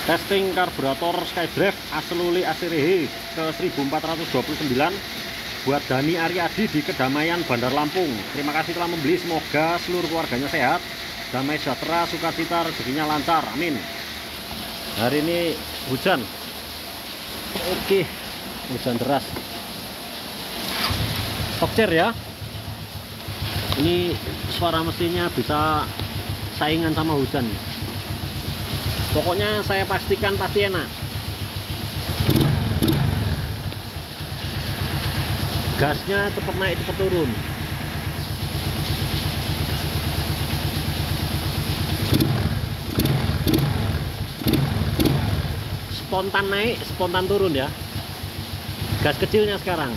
Testing karburator Skydrive Aseluli Asirehe ke 1429 buat Dani Aryadi di Kedamaian Bandar Lampung. Terima kasih telah membeli, semoga seluruh keluarganya sehat, damai sejahtera, sukacita, rezekinya lancar, amin. Hari ini hujan. Oke, hujan deras. Tokcer ya. Ini suara mesinnya bisa saingan sama hujan. Pokoknya saya pastikan pasti enak. Gasnya cepat naik cepat turun. Spontan naik, spontan turun ya. Gas kecilnya sekarang.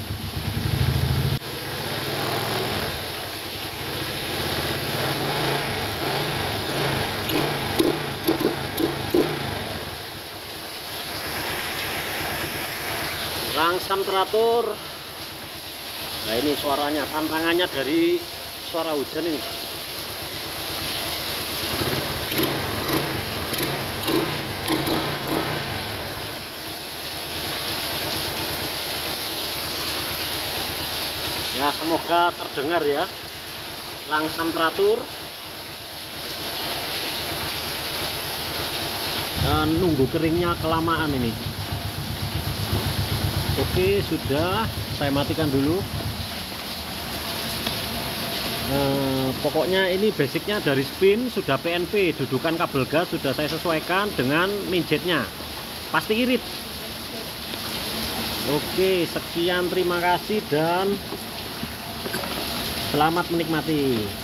Langsam teratur. Nah ini suaranya, tantangannya dari suara hujan ini. Ya semoga terdengar ya. Langsam teratur. Dan nunggu keringnya kelamaan ini. Oke, sudah, saya matikan dulu. Pokoknya ini basicnya dari spin sudah PNP, dudukan kabel gas sudah saya sesuaikan dengan minjetnya, pasti irit. Oke, sekian, terima kasih dan selamat menikmati.